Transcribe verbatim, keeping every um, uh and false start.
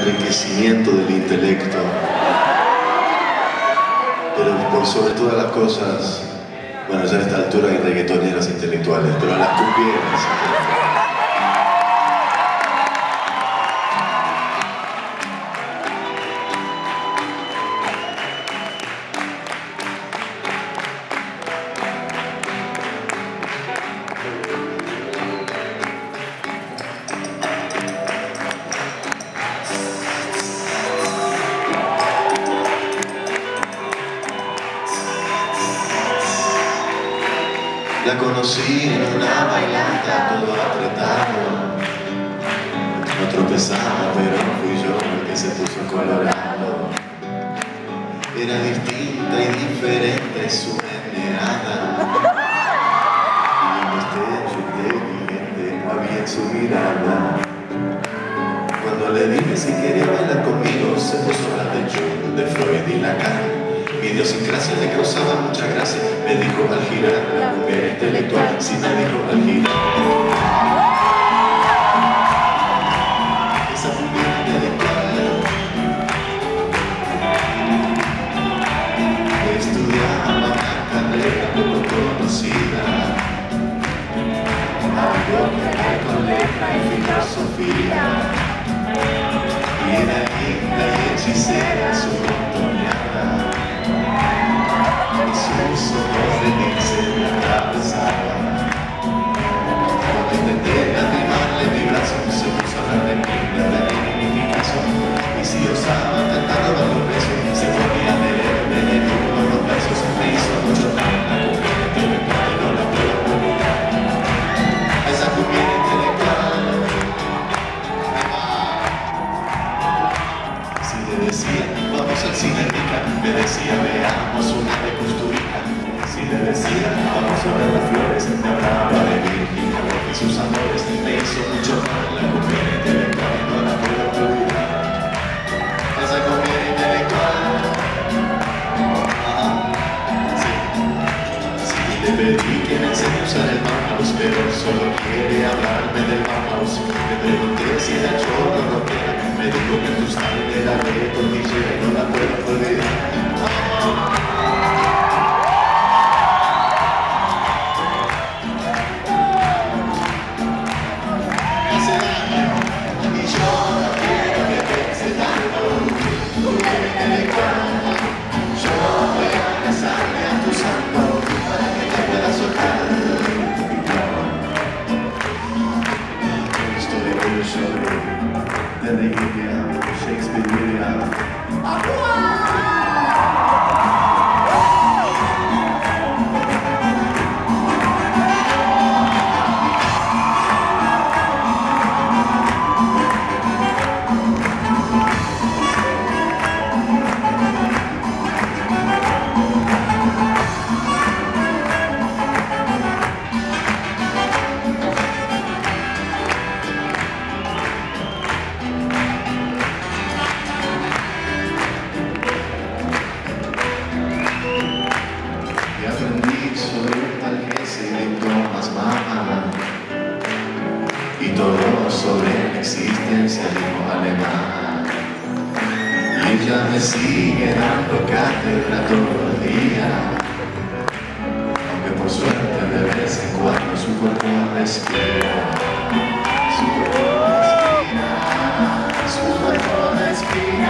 enriquecimiento del intelecto, pero por sobre todas las cosas, bueno, ya a esta altura hay reggaetoneras intelectuales, pero las cumbieras. La conocí en una bailanta, todo apretado. No tropezaba, pero fui yo el que se puso colorado. Era distinta y diferente su mirada. Y un destello inteligente había en su mirada. Cuando le dije si quería bailar conmigo, se puso a hablar de Jung, de Freud y Lacan. Mi idiosincrasia le causaba mucha gracia. Me dijo al girar, la mujer intelectual. Sí, me dijo al girar. Esa mujer intelectual estudiaba una carrera poco conocida, algo que ver con letra y filosofía. Y era linda y hechicera su montoneada. Y sus ojos de pincel me atravesaban. Cuando intenté arrimarle mi brazo, se puso a hablar de mí, de la dignificación. Y si osaba tratar de los besos, se ponía a leer veneno los versos. Me hizo mucho mal la cumbia intelectual, no la puedo olvidar. Esa cumbia intelectual. Si le decía, vamos al cine rica, me decía, veamos una de Costurica. Si le decía, vamos a ver las flores, me hablaba de Virginia Woolf y sus amores. Me hizo mucho mal la cumbia intelectual y no la puedo olvidar. Esa cumbia intelectual. Ajá. Sí. Sí, le pedí que me enseñe a usar el mouse, pero solo quiere hablarme del mouse. Le pregunté si era chorro o rockera. Me dijo que tu sangre era de tortillera y no la puedo olvidar. Hace daño y yo no quiero que piense tanto. Mujer intelectual, yo voy a casarme a tu santo para que te puedas soltar. Estoy orgulloso de Requiem, Shakespeare, William. Y todo sobre la existencialismo alemán. Y ella me sigue dando cátedra todo el día, aunque por suerte de vez en cuando su cuerpo respira. Su cuerpo respira, su cuerpo respira.